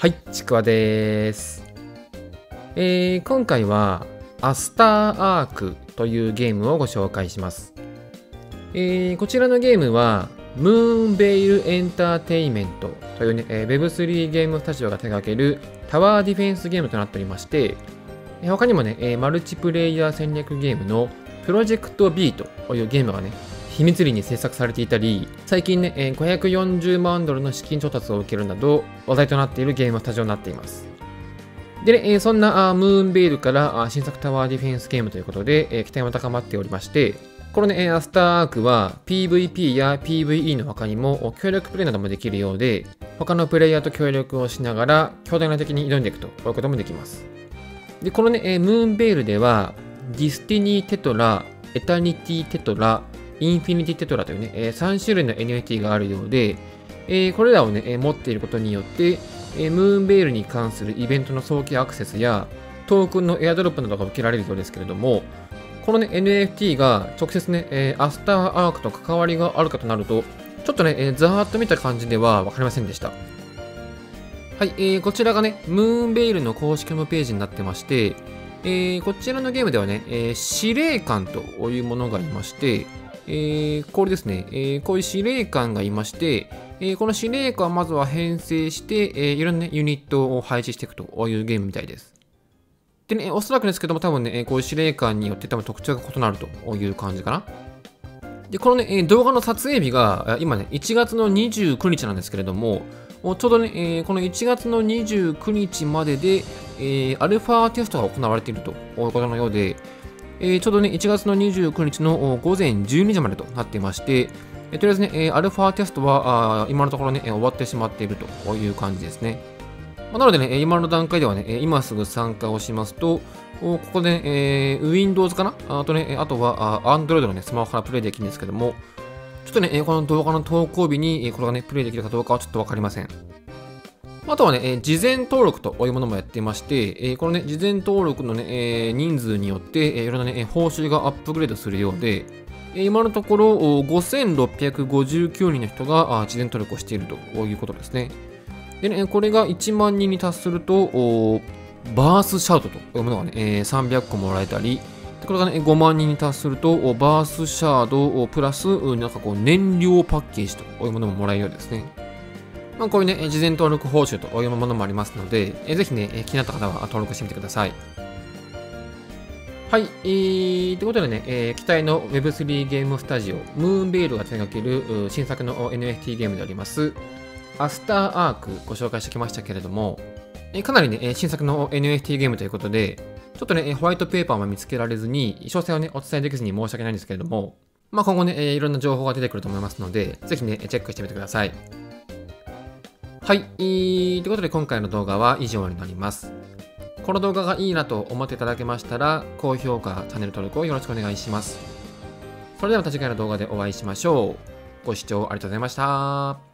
はい、ちくわです。今回はアスターアークというゲームをご紹介します。こちらのゲームはムーンベイルエンターテイメントというね、Web3 ゲームスタジオが手掛けるタワーディフェンスゲームとなっておりまして、他にもね、マルチプレイヤー戦略ゲームのプロジェクト B というゲームがね、秘密裏に制作されていたり、最近ね、540万ドルの資金調達を受けるなど話題となっているゲームスタジオになっています。でね、そんなムーンベイルから新作タワーディフェンスゲームということで、期待も高まっておりまして、このね、アスターアークは PVP や PVE の他にも協力プレイなどもできるようで、他のプレイヤーと協力をしながら強大な敵に挑んでいくということもできます。で、このね、ムーンベイルではディスティニーテトラ、エタニティテトラ、インフィニティテトラというね、3種類の NFT があるようで、これらをね、持っていることによって、ムーンベイルに関するイベントの早期アクセスや、トークンのエアドロップなどが受けられるようですけれども、このね、NFT が直接ね、アスターアークと関わりがあるかとなると、ちょっとね、ざーっと見た感じでは分かりませんでした。はい、こちらがね、ムーンベイルの公式ホームページになってまして、こちらのゲームではね、司令官というものがいまして、これですね、こういう司令官がいまして、この司令官をまずは編成して、いろんな、ね、ユニットを配置していくというゲームみたいです。でね、おそらくですけども、多分ね、こういう司令官によって多分特徴が異なるという感じかな。で、このね、動画の撮影日が今ね、1月の29日なんですけれども、ちょうどね、この1月の29日までで、アルファテストが行われているということのようで、ちょうどね、1月の29日の午前12時までとなっていまして、とりあえずね、アルファテストは今のところね、終わってしまっているという感じですね。なのでね、今の段階ではね、今すぐ参加をしますと、ここで、ね、Windows かなあとね、あとはAndroid のね、スマホからプレイできるんですけども、ちょっとね、この動画の投稿日にこれがね、プレイできるかどうかはちょっとわかりません。あとはね、事前登録というものもやっていまして、このね、事前登録のね、人数によって、いろんなね、報酬がアップグレードするようで、今のところ5659人の人が事前登録をしているということですね。でね、これが1万人に達すると、バースシャウトというものがね、300個もらえたり、これがね、5万人に達すると、バースシャードプラス、なんかこう、燃料パッケージというものももらえるようですね。こういうね、事前登録報酬というものもありますので、ぜひね、気になった方は登録してみてください。はい、ということでね、期待の Web3 ゲームスタジオ、ムーンベイルが手掛ける新作の NFT ゲームであります、アスターアークご紹介してきましたけれども、かなりね、新作の NFT ゲームということで、ちょっとね、ホワイトペーパーも見つけられずに、詳細をね、お伝えできずに申し訳ないんですけれども、今後ね、いろんな情報が出てくると思いますので、ぜひね、チェックしてみてください。はい、ということで今回の動画は以上になります。この動画がいいなと思っていただけましたら、高評価、チャンネル登録をよろしくお願いします。それではまた次回の動画でお会いしましょう。ご視聴ありがとうございました。